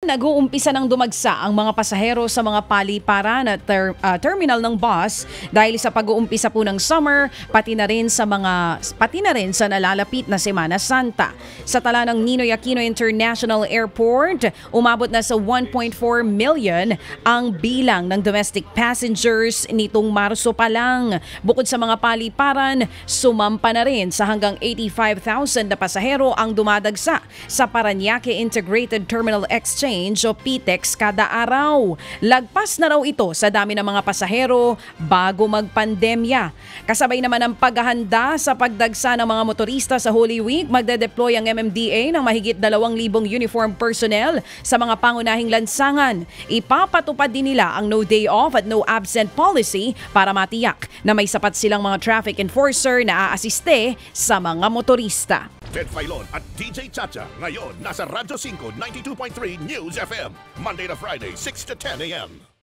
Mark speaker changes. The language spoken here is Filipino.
Speaker 1: Nag-uumpisa ng dumagsa ang mga pasahero sa mga paliparan at terminal ng bus dahil sa pag-uumpisa po ng summer, pati na rin sa nalalapit na Semana Santa. Sa tala ng Ninoy Aquino International Airport, umabot na sa 1.4 million ang bilang ng domestic passengers nitong Marso pa lang. Bukod sa mga paliparan, sumampa na rin sa hanggang 85,000 na pasahero ang dumadagsa sa Parañaque Integrated Terminal Exchange o PTEX kada araw. Lagpas na raw ito sa dami ng mga pasahero bago magpandemya. Kasabay naman ang paghahanda sa pagdagsa ng mga motorista sa Holy Week, magde-deploy ang MMDA ng mahigit 2,000 uniform personnel sa mga pangunahing lansangan. Ipapatupad din nila ang no day off at no absent policy para matiyak na may sapat silang mga traffic enforcer na aasiste sa mga motorista.
Speaker 2: Ted Filon at DJ Chacha ngayon nasa Radyo 5 92.3 News FM Monday to Friday 6 to 10 a.m.